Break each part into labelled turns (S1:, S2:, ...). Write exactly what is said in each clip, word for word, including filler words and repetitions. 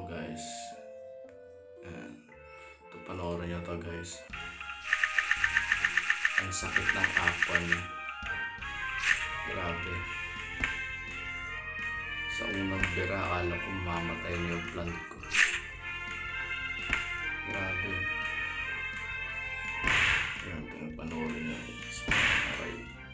S1: guys. Ayan. Ito, panoorin nyo to guys. Ang sakit ng aqua niya. Grabe. Sa unang bira, akala ko mamatay na yung plant ko. Grabe. Ayan, pinapanoorin nyo guys. Aray.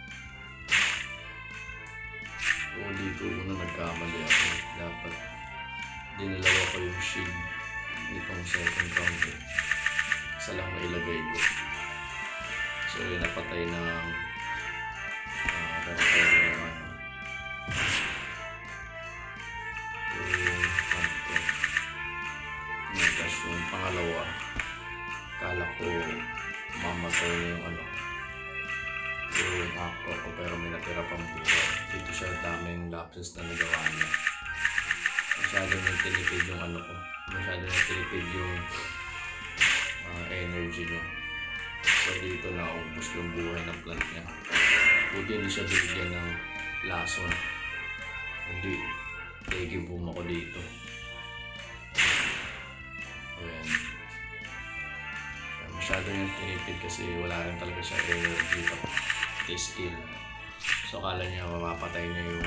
S1: O, dito una nagkamali ako. Dapat dinalawa ko yung shield nitong second round eh. Isa lang na ilagay ko. So yun, napatay ng uh, raptor na ano. Yung panto. Tapos yung pangalawa, kala ko mamatay na yung ano, yung aqua ko, pero may natira pang buhay. Dito siya daming lapses na nagawa niya. Masyado nang tinipid yung ano ko. Masyado nang tinipid yung uh, energy niya. So dito na ubos yung buhay ng plant niya. Buti hindi siya binigyan ng lason. Hindi. Tegi boom ako dito. Ayan. Masyado nang tinipid kasi wala rin talaga siya energy pa. Skill. So akala niya mapapatay niya yung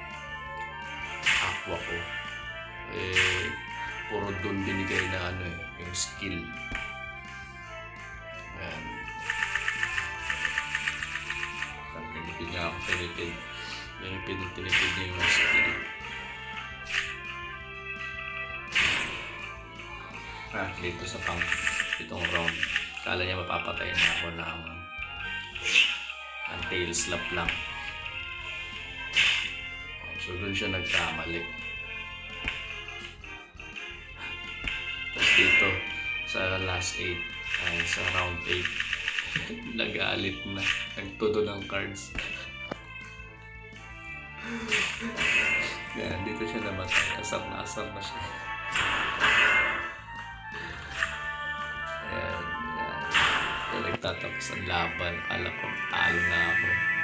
S1: aqua ko. Eh, puro doon binigay na ano eh, yung skill. Ayan. Tinipid niya ako, tinipid. Tinipid, tinipid niya yung skill. Ah, dito sa pang itong round. Kala niya mapapatay na ako ng ng tail slap lang. So doon siya nagkamali. Tapos dito sa last eight, ay sa round eight, nagalit na, nagtudo ng cards. Yan, dito siya namatay, asar na asar na siya. Ayan, yan. So, nagtatapos ang laban, akala ko talo na ako.